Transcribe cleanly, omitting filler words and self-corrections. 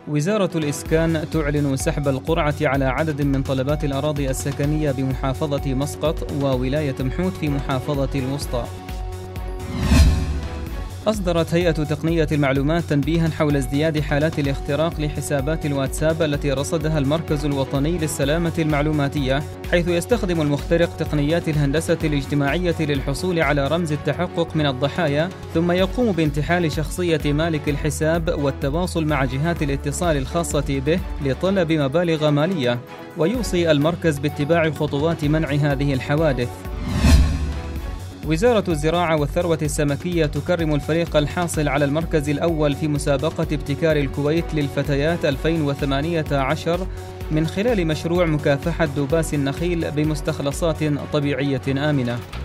وزارة الإسكان تعلن سحب القرعة على عدد من طلبات الأراضي السكنية بمحافظة مسقط وولاية محوت في محافظة الوسطى. أصدرت هيئة تقنية المعلومات تنبيها حول ازدياد حالات الاختراق لحسابات الواتساب التي رصدها المركز الوطني للسلامة المعلوماتية، حيث يستخدم المخترق تقنيات الهندسة الاجتماعية للحصول على رمز التحقق من الضحايا، ثم يقوم بانتحال شخصية مالك الحساب والتواصل مع جهات الاتصال الخاصة به لطلب مبالغ مالية. ويوصي المركز باتباع خطوات منع هذه الحوادث. وزارة الزراعة والثروة السمكية تكرم الفريق الحاصل على المركز الأول في مسابقة ابتكار الكويت للفتيات 2018 من خلال مشروع مكافحة ذباس النخيل بمستخلصات طبيعية آمنة.